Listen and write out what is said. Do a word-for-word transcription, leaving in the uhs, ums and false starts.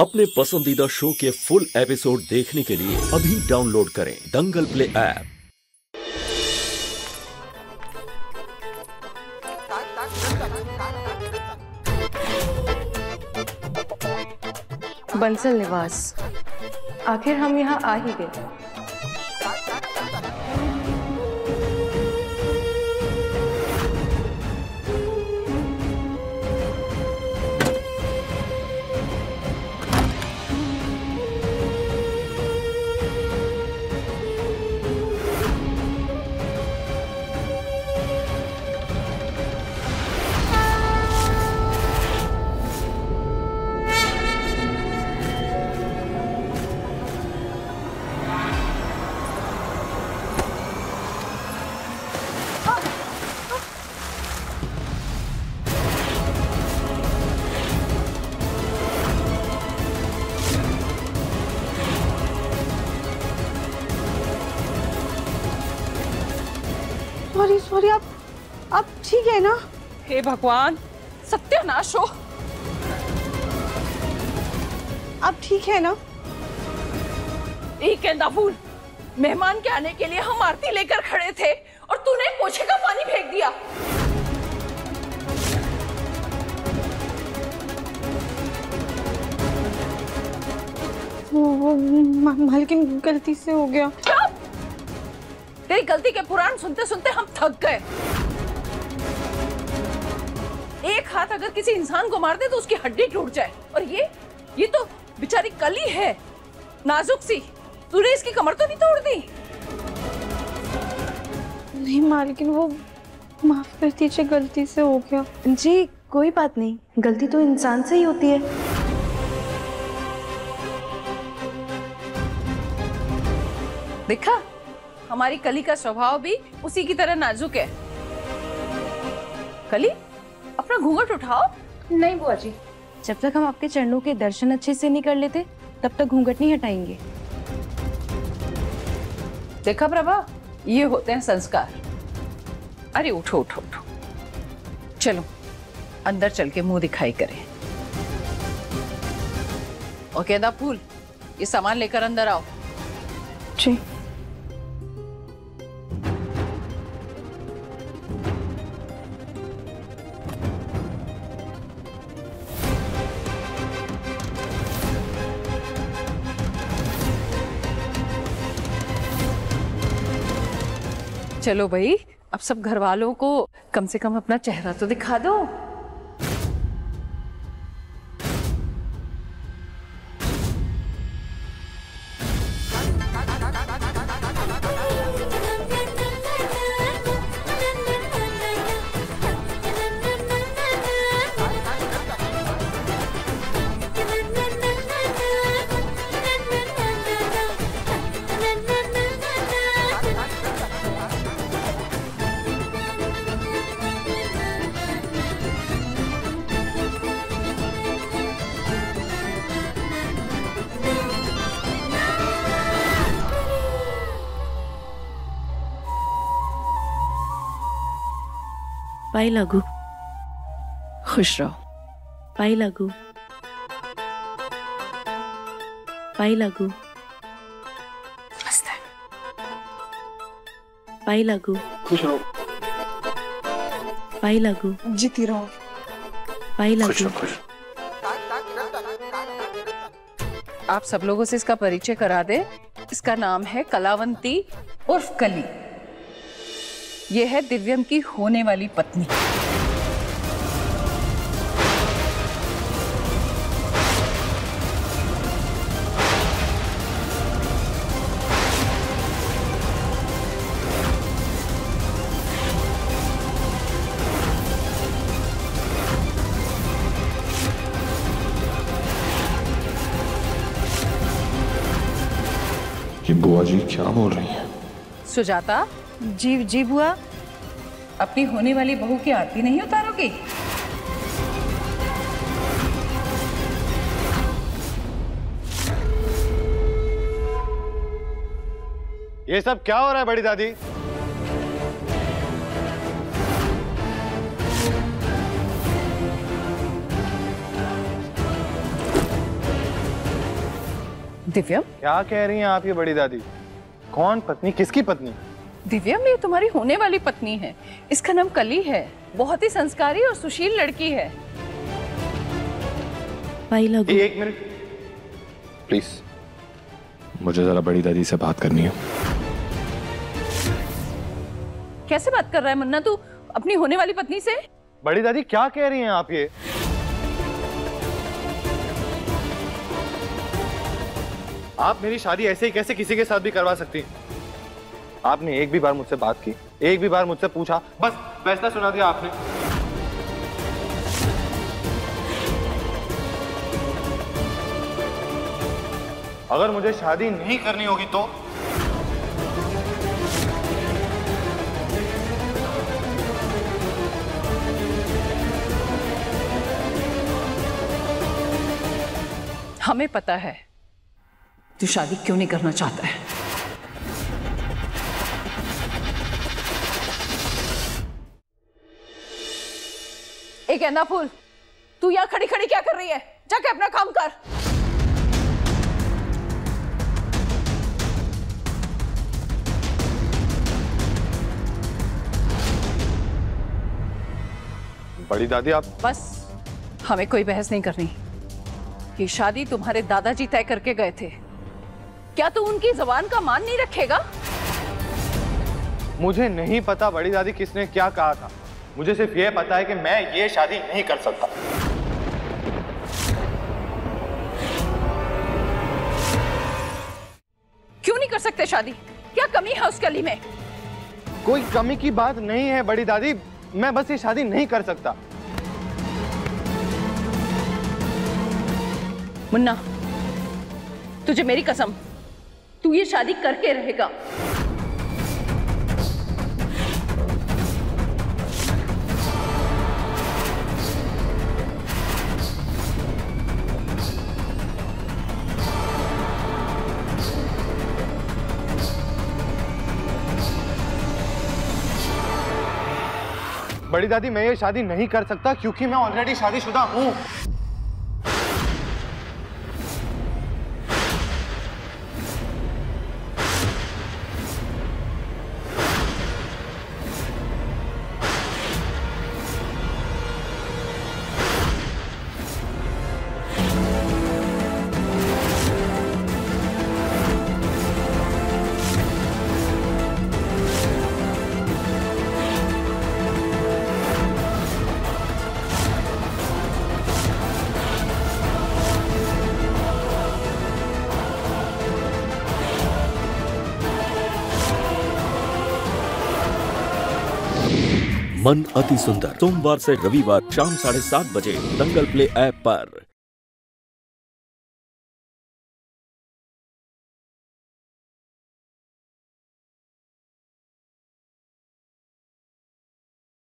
अपने पसंदीदा शो के फुल एपिसोड देखने के लिए अभी डाउनलोड करें दंगल प्ले ऐप। बंसल निवास, आखिर हम यहाँ आ ही गए। सॉरी सॉरी, आप आप ठीक है ना? हे भगवान, सत्यानाश हो। आप ठीक है ना? एक गेंदा फूल, मेहमान के आने के लिए हम आरती लेकर खड़े थे और तूने पोछे का पानी फेंक दिया। वो, वो मालकिन गलती से हो गया। तेरी गलती के पुराण सुनते सुनते हम थक गए। एक हाथ अगर किसी इंसान को मार दे तो उसकी हड्डी टूट जाए, और ये ये तो बेचारी कली है, नाजुक सी। तूने इसकी कमर तो नहीं तोड़ दी? नहीं मालकिन, वो माफ कर दीजिए, गलती से हो गया। जी कोई बात नहीं, गलती तो इंसान से ही होती है। देखा, हमारी कली का स्वभाव भी उसी की तरह नाजुक है। कली, अपना घूंघट उठाओ। नहीं बुआ जी, जब तक हम आपके चरणों के दर्शन अच्छे से नहीं कर लेते तब तक घूंघट नहीं हटाएंगे। देखा प्रभा, ये होते हैं संस्कार। अरे उठो उठो उठो, चलो अंदर चल के मुंह दिखाई करें। और गेंदा फूल, ये सामान लेकर अंदर आओ। जी। चलो भाई, अब सब घर वालों को कम से कम अपना चेहरा तो दिखा दो। पाई लागू। खुश रहो। पाई लागू। पाई लागू। पाई लागू। खुश रहो। पाई लागू। जीती रहो। पाई लागू। खुश रहो, खुश। आप सब लोगों से इसका परिचय करा दे। इसका नाम है कलावंती उर्फ कली। ये है दिव्यम की होने वाली पत्नी। ये बुआ जी क्या बोल रही हैं? सुजाता, जी जी बुआ। अपनी होने वाली बहू की आरती नहीं उतारोगी? ये सब क्या हो रहा है बड़ी दादी? दिव्यम, क्या कह रही हैं आप ये बड़ी दादी? कौन पत्नी? किसकी पत्नी? दिव्यम ये तुम्हारी होने वाली पत्नी है। इसका नाम कली है। बहुत ही संस्कारी और सुशील लड़की है। एक मिनट प्लीज, मुझे जरा बड़ी दादी से बात करनी है। कैसे बात कर रहा है मुन्ना तू अपनी होने वाली पत्नी से? बड़ी दादी क्या कह रही हैं आप ये? आप मेरी शादी ऐसे ही कैसे किसी के साथ भी करवा सकती? आपने एक भी बार मुझसे बात की, एक भी बार मुझसे पूछा, बस फैसला सुना दिया आपने। अगर मुझे शादी नहीं करनी होगी तो हमें पता है तू शादी क्यों नहीं करना चाहता है। एक गेंदा फूल, तू यहाँ खड़ी खड़ी क्या कर रही है? जाके अपना काम कर। बड़ी दादी आप बस, हमें कोई बहस नहीं करनी। ये शादी तुम्हारे दादाजी तय करके गए थे। क्या तू उनकी जबान का मान नहीं रखेगा? मुझे नहीं पता बड़ी दादी किसने क्या कहा था। मुझे सिर्फ ये पता है कि मैं ये शादी नहीं कर सकता। क्यों नहीं कर सकते शादी? क्या कमी है उस कली में? कोई कमी की बात नहीं है बड़ी दादी, मैं बस ये शादी नहीं कर सकता। मुन्ना, तुझे मेरी कसम, तू ये शादी करके रहेगा। बड़ी दादी मैं ये शादी नहीं कर सकता क्योंकि मैं ऑलरेडी शादीशुदा हूं। मन अति सुंदर सोमवार से रविवार शाम साढ़े सात बजे दंगल प्ले ऐप पर।